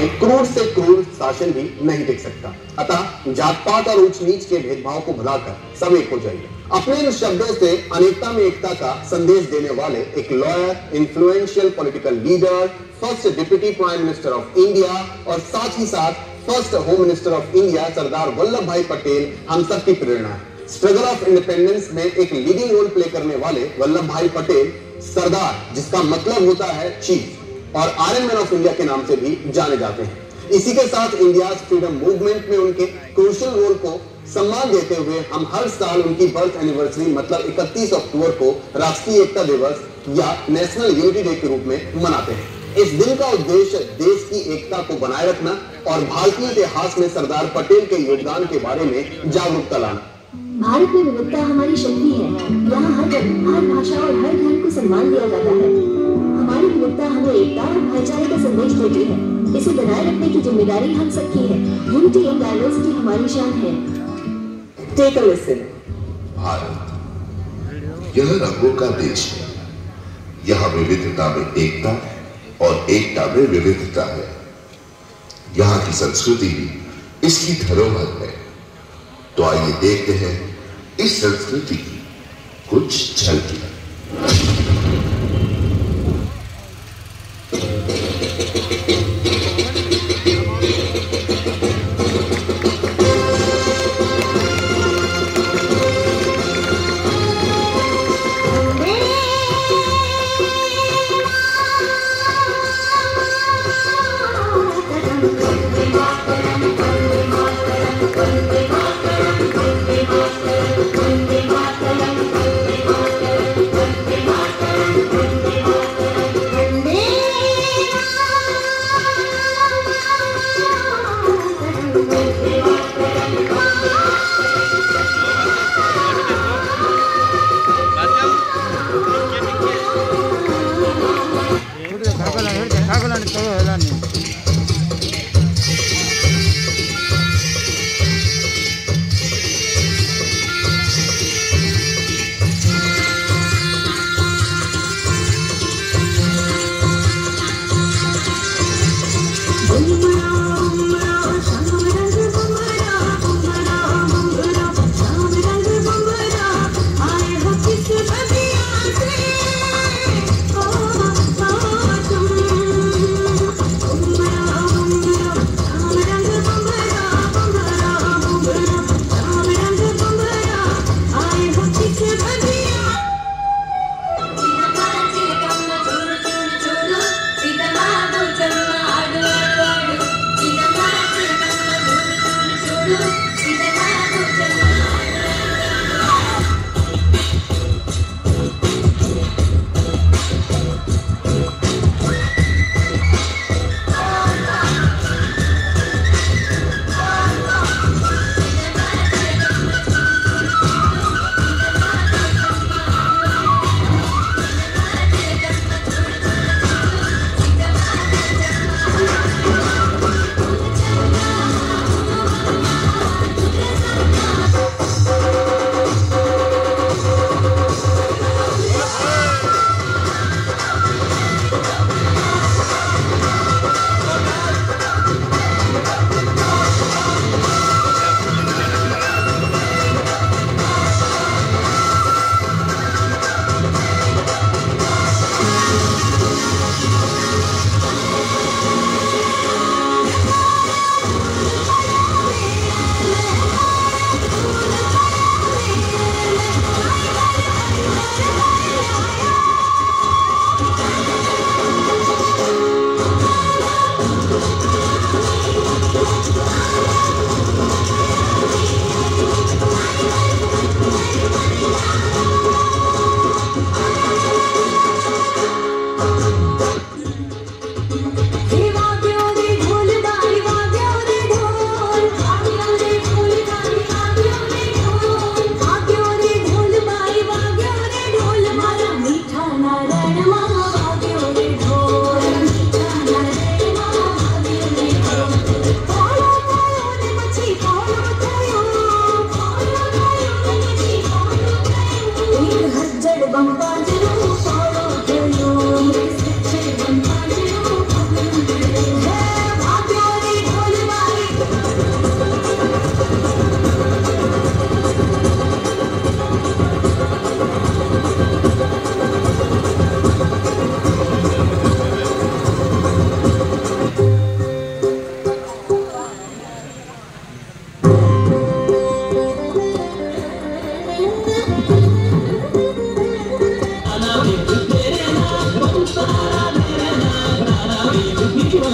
में क्रूर से क्रूर शासन भी नहीं टिक सकता। अतः जात पात और ऊंच नीच के भेदभाव को भुलाकर सब एक हो जाइए। अपने इन शब्दों से अनेकता में एकता का संदेश देने वाले एक lawyer, influential political leader, first deputy prime minister of India और साथ ही साथ first home minister of India Sardar Vallabhbhai Patel हम सबकी प्रेरणा है। स्ट्रगल ऑफ इंडिपेंडेंस में एक लीडिंग रोल प्ले करने वाले वल्लभ भाई पटेल सरदार, जिसका मतलब होता है चीफ, और आयरन मैन ऑफ इंडिया के नाम से भी जाने जाते हैं। इसी के साथ इंडिया फ्रीडम मूवमेंट में उनके क्रूशियल रोल को सम्मान देते हुए हम हर साल उनकी बर्थ एनिवर्सरी मतलब 31 अक्टूबर को राष्ट्रीय एकता दिवस या नेशनल यूनिटी डे के रूप में मनाते हैं। इस दिन का उद्देश्य देश की एकता को बनाए रखना और भारतीय इतिहास में सरदार पटेल के योगदान के बारे में जागरूकता लाना। भारत में विविधता हमारी शक्ति है। यहाँ हर भाषा और हर धर्म को सम्मान दिया जाता है। हमारी विविधता हमें एकता और भाईचारे का संदेश देती है। इसे बनाए रखने की जिम्मेदारी हम सबकी है। यूनिटी इन डाइवर्सिटी हमारी शान है। Take a listen. भारत यह रंगों का देश है। यहाँ विविधता में एकता और एकता में विविधता है। यहाँ की संस्कृति भी इसकी धरोहर है। तो आइए देखते हैं इस संस्कृति की कुछ झलकियां।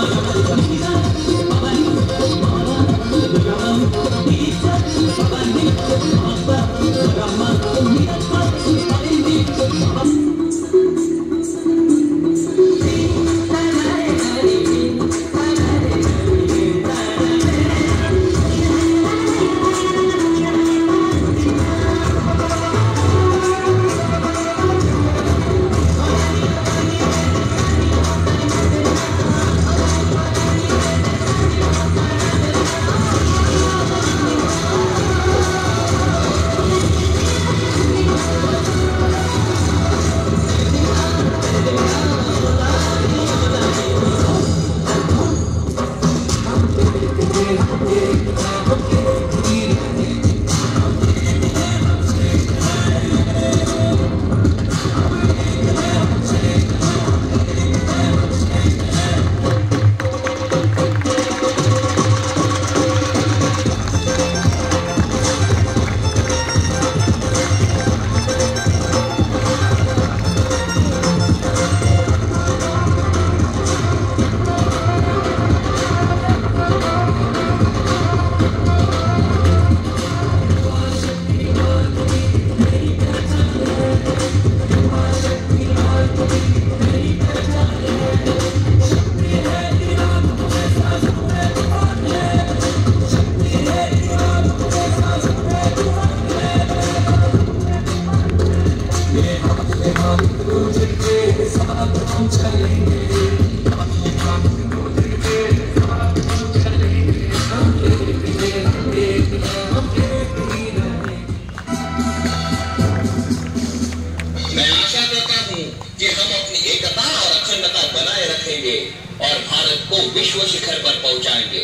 और भारत को विश्व शिखर पर पहुंचाएंगे।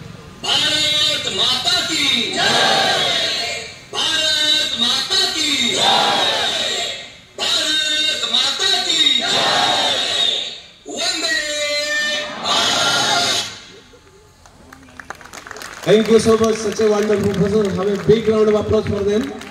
भारत माता की जय! भारत माता की जय! भारत माता की जय! Vande Bharat! Thank you so much, such a wonderful person. Have a big round of applause for them.